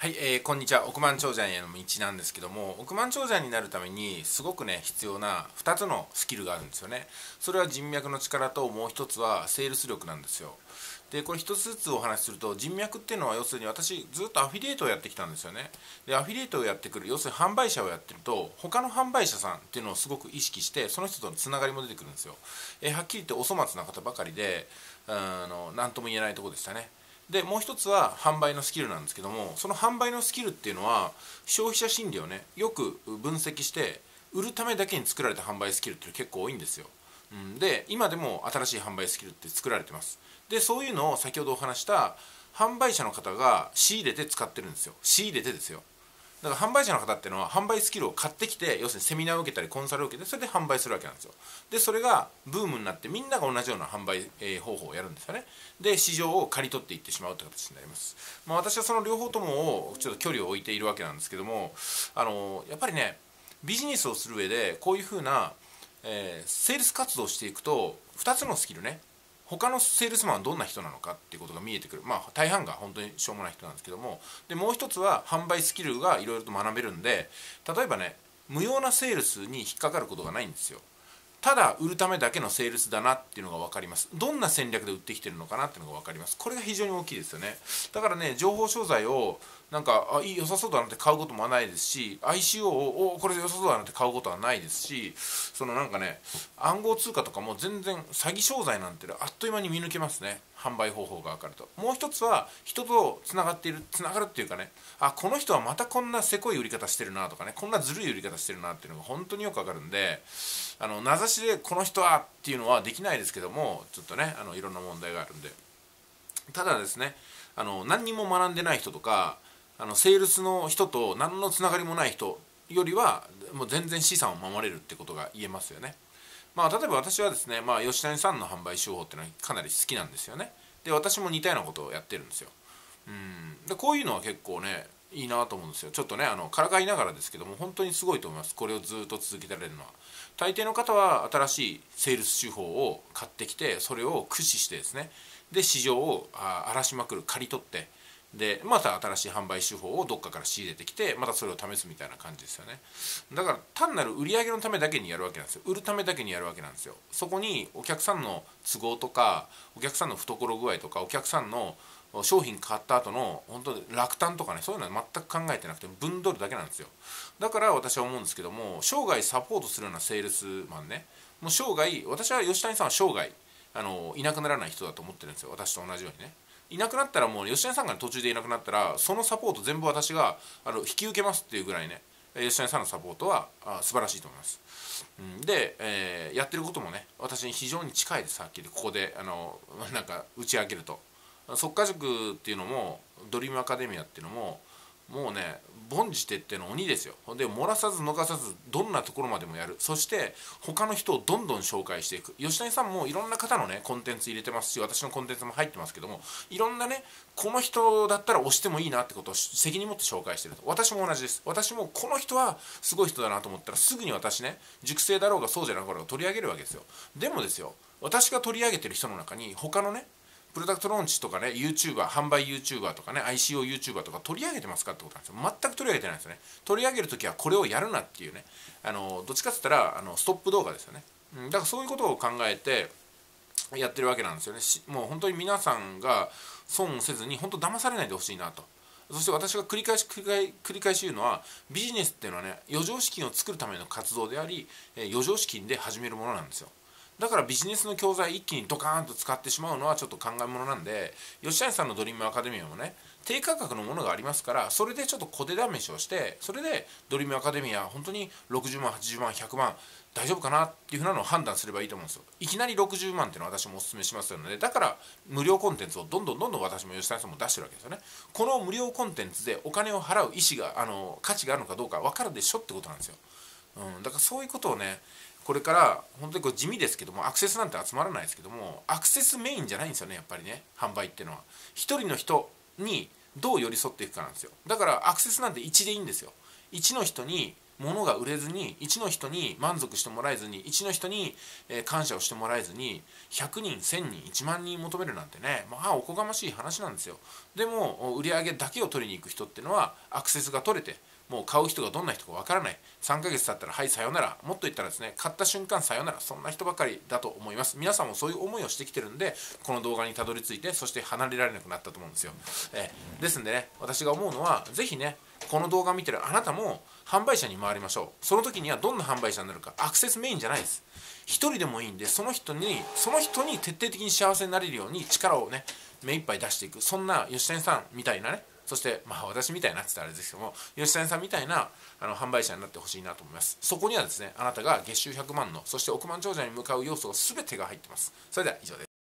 はい、こんにちは。億万長者への道なんですけども、億万長者になるためにすごくね必要な2つのスキルがあるんですよね。それは人脈の力と、もう一つはセールス力なんですよ。でこれ一つずつお話しすると、人脈っていうのは要するに、私ずっとアフィリエイトをやってきたんですよね。でアフィリエイトをやってくる、要するに販売者をやってると、他の販売者さんっていうのをすごく意識して、その人とのつながりも出てくるんですよ。はっきり言ってお粗末な方ばかりで、何とも言えないところでしたね。でもう一つは販売のスキルなんですけども、その販売のスキルっていうのは、消費者心理をねよく分析して、売るためだけに作られた販売スキルって結構多いんですよ。で今でも新しい販売スキルって作られてます。でそういうのを先ほどお話した販売者の方が仕入れて使ってるんですよ。仕入れてですよ。だから販売者の方っていうのは、販売スキルを買ってきて、要するにセミナーを受けたりコンサルを受けて、それで販売するわけなんですよ。でそれがブームになって、みんなが同じような販売、方法をやるんですよね。で市場を刈り取っていってしまうという形になります。私はその両方ともをちょっと距離を置いているわけなんですけども、やっぱりね、ビジネスをする上でこういうふうな、セールス活動をしていくと、2つのスキルね、他のセールスマンはどんな人なのかっていうことが見えてくる。大半が本当にしょうもない人なんですけども、でもう一つは販売スキルがいろいろと学べるんで、例えばね、無用なセールスに引っかかることがないんですよ。ただ売るためだけのセールスだなっていうのが分かります。どんな戦略で売ってきてるのかなっていうのが分かります。これが非常に大きいですよね。だからね、情報商材をなんか良さそうだなって買うこともないですし、 ICO をこれ良さそうだなって買うことはないですし、そのなんかね、暗号通貨とかも全然詐欺商材なんてあっという間に見抜けますね、販売方法が分かると。もう一つは人とつながっている、つながるっていうかね、この人はまたこんなせこい売り方してるなとかね、こんなずるい売り方してるなっていうのが本当によく分かるんで、名指しでこの人はっていうのはできないですけども、ちょっとねいろんな問題があるんで。ただですね、何にも学んでない人とか、セールスの人と何のつながりもない人よりは、もう全然資産を守れるってことが言えますよね。例えば私はですね、吉谷さんの販売手法っていうのはかなり好きなんですよね。で私も似たようなことをやってるんですよ。でこういうのは結構ねいいなと思うんですよ。ちょっとねからかいながらですけども、本当にすごいと思います、これをずっと続けられるのは。大抵の方は新しいセールス手法を買ってきて、それを駆使してですね、で市場を荒らしまくる、刈り取って、でまた新しい販売手法をどっかから仕入れてきて、またそれを試すみたいな感じですよね。だから単なる売り上げのためだけにやるわけなんですよ。売るためだけにやるわけなんですよ。そこにお客さんの都合とか、お客さんの懐具合とか、お客さんの商品買った後の本当に落胆とかね、そういうのは全く考えてなくて分取るだけなんですよ。だから私は思うんですけども、生涯サポートするようなセールスマンね、もう生涯、私は吉谷さんは生涯いなくならない人だと思ってるんですよ、私と同じようにね。いなくなったら、もう吉谷さんが途中でいなくなったら、そのサポート全部私が引き受けますっていうぐらいね、吉谷さんのサポートは素晴らしいと思います。で、やってることもね、私に非常に近いです。はっきりここでなんか打ち明けると、速稼塾っていうのもドリームアカデミアっていうのも、もうね凡事徹底の鬼ですよ。で漏らさず逃さず、どんなところまでもやる。そして他の人をどんどん紹介していく。吉谷さんもいろんな方のねコンテンツ入れてますし、私のコンテンツも入ってますけども、いろんなね、この人だったら押してもいいなってことを責任持って紹介してると。私も同じです。私もこの人はすごい人だなと思ったら、すぐに私ね、熟成だろうがそうじゃなかろうが取り上げるわけですよ。でもですよ、私が取り上げてる人の中に他のね、プロダクトローンチとかね、YouTuber、販売 YouTuber とかね、ICO YouTuber とか取り上げてますかってことなんですよ。全く取り上げてないんですよね。取り上げるときはこれをやるなっていうね、どっちかって言ったらストップ動画ですよね。だからそういうことを考えてやってるわけなんですよね。もう本当に皆さんが損せずに、本当騙されないでほしいなと。そして私が繰り返し言うのは、ビジネスっていうのはね、余剰資金を作るための活動であり、余剰資金で始めるものなんですよ。だからビジネスの教材一気にドカーンと使ってしまうのはちょっと考えものなんで、吉谷さんのドリームアカデミアもね、低価格のものがありますから、それでちょっと小手試しをして、それでドリームアカデミア本当に60万80万100万大丈夫かなっていうふうなのを判断すればいいと思うんですよ。いきなり60万っていうのは私もお勧めしますので、だから無料コンテンツをどんどん私も吉谷さんも出してるわけですよね。この無料コンテンツでお金を払う意思が価値があるのかどうか分かるでしょってことなんですよ。だからそういうことをね、これから本当にこれ地味ですけども、アクセスなんて集まらないですけども、アクセスメインじゃないんですよね、やっぱりね、販売っていうのは。一人の人にどう寄り添っていくかなんですよ。だからアクセスなんて1でいいんですよ。1の人に物が売れずに、1の人に満足してもらえずに、1の人に感謝をしてもらえずに100人1000人1万人求めるなんてね、まあおこがましい話なんですよ。でも売り上げだけを取りに行く人っていうのはアクセスが取れて、もう買う人がどんな人かわからない、3ヶ月経ったらはいさよなら、もっと言ったらですね、買った瞬間さよなら、そんな人ばかりだと思います。皆さんもそういう思いをしてきてるんで、この動画にたどり着いて、そして離れられなくなったと思うんですよ。ですんでね、私が思うのは、ぜひね、この動画を見てるあなたも販売者に回りましょう。その時にはどんな販売者になるか、アクセスメインじゃないです。一人でもいいんで、その人に徹底的に幸せになれるように力をね、目いっぱい出していく、そんな吉谷さんみたいなね、そしてまあ私みたいなって言ったらあれですけども、吉谷さんみたいな販売者になってほしいなと思います。そこにはですね、あなたが月収100万の、そして億万長者に向かう要素が全てが入ってます。それでは以上です。